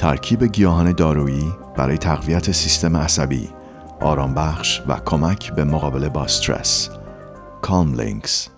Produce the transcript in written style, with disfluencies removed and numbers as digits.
ترکیب گیاهان دارویی برای تقویت سیستم عصبی، آرامبخش و کمک به مقابله با استرس. کالم لینکس